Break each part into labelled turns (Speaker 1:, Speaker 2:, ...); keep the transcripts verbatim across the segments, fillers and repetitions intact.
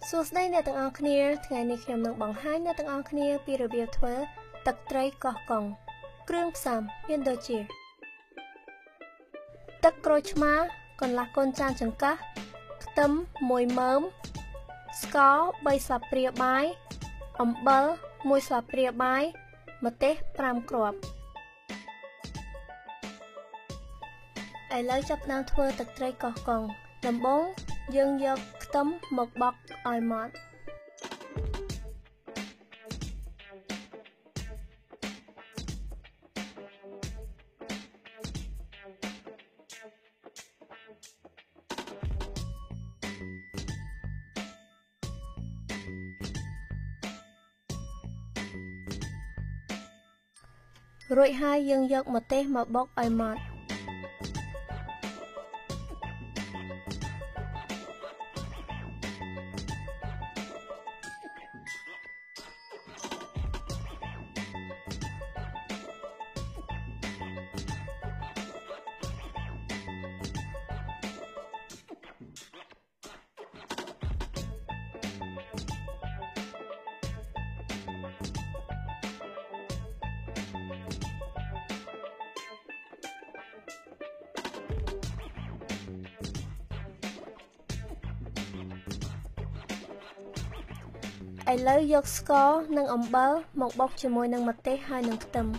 Speaker 1: សួស្តីអ្នកទាំងអស់គ្នាថ្ងៃនេះខ្ញុំនឹងបង្ហាញអ្នកទាំងអស់គ្នាពីរបៀបធ្វើទឹកត្រីកោះកុងគ្រឿងផ្សំមានដូចជាទឹកក្រូចឆ្មាកន្លះកូនចានចង្កឹះខ្ទឹមមួយមើមស្ករបីស្លាបព្រាបាយអំបិលមួយស្លាបព្រាបាយម្ទេសប្រាំគ្រាប់ឥឡូវចាប់ផ្ដើមធ្វើទឹកត្រីកោះកុងដំបូងយើងយកខ្ទឹមមកបុកឲ្យម៉ត់រួចហើយយើងយកម្ទេសមកបុកឲ្យម៉ត់ឥឡូវយកស្ករនិងអំបិលមកបុកជាមួយនឹងម្ទេសហើយនឹងខ្ទឹម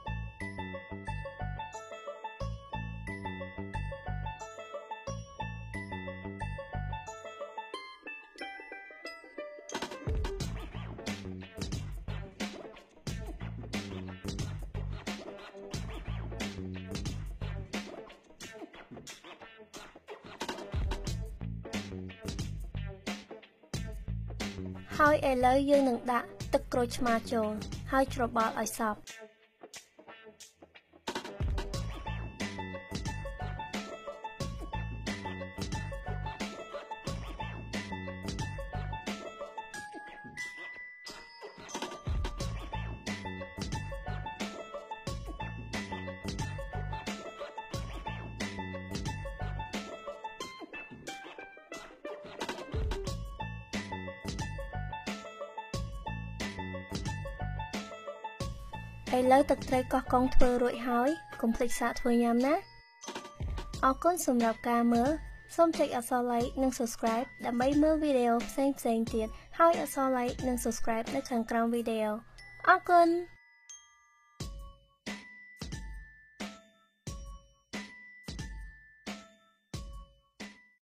Speaker 1: ហើយឥឡូវយើងនឹងដាក់ទឹកក្រូចឆ្មាចូលហើយច្របល់ឲ្យសព្វឥឡូវទឹកត្រីកោះកុងធ្វើរួចហើយកុំភ្លេចសាកធ្វើញ៉ាំណាអរគុណសម្រាប់ការមើលសូមចុចអក្សរ like និង subscribe ដើម្បីមើលវីដេអូផ្សេងៗទៀតហើយអក្សរ like និង subscribe នៅខាងក្រោមវីដេអូអរគុណ